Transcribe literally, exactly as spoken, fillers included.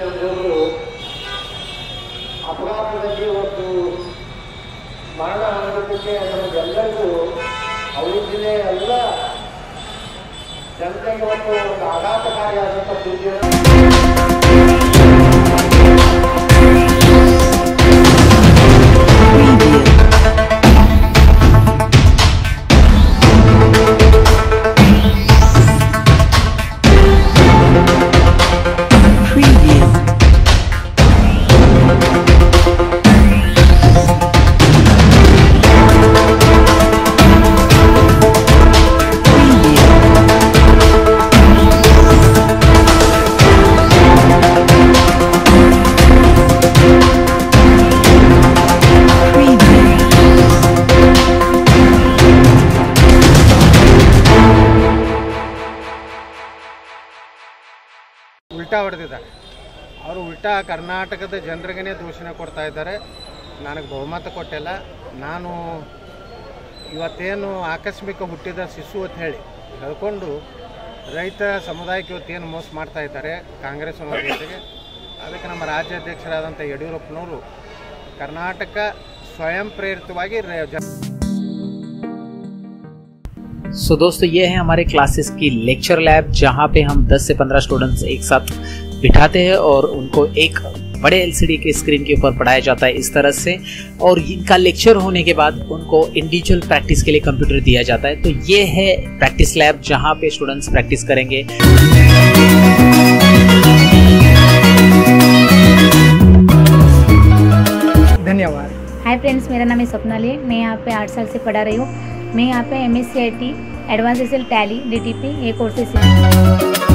ಎಂಬುದು ಅಪಘಾತದಲ್ಲಿ ಒಂದು ಮರಣ ಹೊಂದೋದಕ್ಕೆ ನಮಗೆಲ್ಲರಿಗೂ ಅವಳಿ ಜಿಲ್ಲೆಯ ಎಲ್ಲ ಜನತೆಗೆ ಒಂದು ಒಂದು ಆಘಾತಕಾರಿಯಾದಂಥ ಸುದ್ದಿ. ಉಲ್ಟಾ ಹೊಡೆದಿದ್ದಾರೆ ಅವರು. ಉಲ್ಟಾ ಕರ್ನಾಟಕದ ಜನರಿಗೇ ದೂಷಣೆ ಕೊಡ್ತಾ ಇದ್ದಾರೆ. ನನಗೆ ಬಹುಮತ ಕೊಟ್ಟಿಲ್ಲ. ನಾನು ಇವತ್ತೇನು ಆಕಸ್ಮಿಕ ಹುಟ್ಟಿದ ಶಿಶು ಅಂತ ಹೇಳಿ ಹೇಳ್ಕೊಂಡು ರೈತ ಸಮುದಾಯಕ್ಕೆ ಇವತ್ತೇನು ಮೋಸ ಮಾಡ್ತಾ ಇದ್ದಾರೆ ಕಾಂಗ್ರೆಸ್ನವ್ರ ಜೊತೆಗೆ, ಅದಕ್ಕೆ ನಮ್ಮ ರಾಜ್ಯಾಧ್ಯಕ್ಷರಾದಂಥ ಯಡಿಯೂರಪ್ಪನವರು ಕರ್ನಾಟಕ ಸ್ವಯಂ ಪ್ರೇರಿತವಾಗಿ सो so, दोस्तों ये है हमारे क्लासेस की लेक्चर लैब, जहाँ पे हम दस से पंद्रह स्टूडेंट्स एक साथ बिठाते हैं और उनको एक बड़े एलसीडी के स्क्रीन के ऊपर पढ़ाया जाता है इस तरह से, और इनका लेक्चर होने के बाद उनको इंडिविजुअल प्रैक्टिस के लिए कंप्यूटर दिया जाता है। तो ये है प्रैक्टिस लैब, जहाँ पे स्टूडेंट्स प्रैक्टिस करेंगे। धन्यवाद। हाय फ्रेंड्स, मेरा नाम है स्वप्नाली। मैं यहाँ पे आठ साल से पढ़ा रही हूँ। मैं यहाँ पे M S C I T, advance S L tally, D T P ये कोर्सेस